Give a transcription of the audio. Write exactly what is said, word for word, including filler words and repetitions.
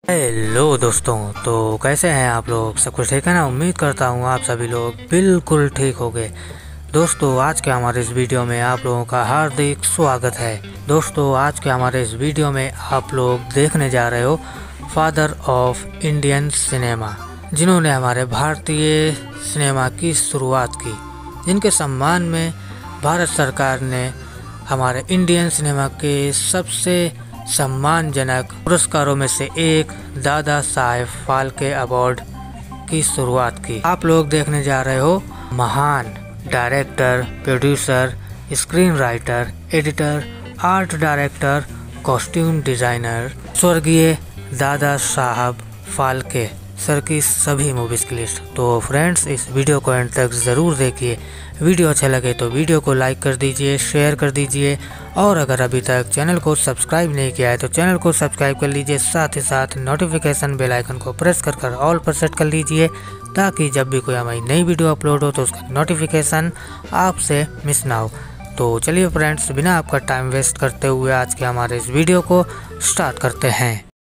Hello दोस्तों, तो कैसे हैं आप लोग? सब कुछ ठीक है ना? उम्मीद करता हूँ आप सभी लोग बिल्कुल ठीक होंगे। दोस्तों, आज के हमारे इस वीडियो में आप लोगों का हार्दिक स्वागत है। दोस्तों, आज के हमारे इस वीडियो में आप लोग देखने जा रहे हो फादर ऑफ इंडियन सिनेमा, जिन्होंने हमारे भारतीय सिनेमा की शुरुआत की, जिनके सम्मान में भारत सरकार ने हमारे इंडियन सिनेमा के सबसे सम्मानजनक पुरस्कारों में से एक दादा साहेब फाल्के अवार्ड की शुरुआत की। आप लोग देखने जा रहे हो महान director, producer, screen writer, editor, art director, costume designer स्वर्गीय दादा साहब फाल्के सर की सभी मूवीज की लिस्ट। तो फ्रेंड्स, इस वीडियो को एंड तक ज़रूर देखिए। वीडियो अच्छा लगे तो वीडियो को लाइक कर दीजिए, शेयर कर दीजिए, और अगर अभी तक चैनल को सब्सक्राइब नहीं किया है तो चैनल को सब्सक्राइब कर लीजिए। साथ ही साथ नोटिफिकेशन बेल आइकन को प्रेस कर कर ऑल पर सेट कर लीजिए, ताकि जब भी कोई हमारी नई वीडियो अपलोड हो तो उसका नोटिफिकेशन आपसे मिस ना हो। तो चलिए फ्रेंड्स, बिना आपका टाइम वेस्ट करते हुए आज के हमारे इस वीडियो को स्टार्ट करते हैं।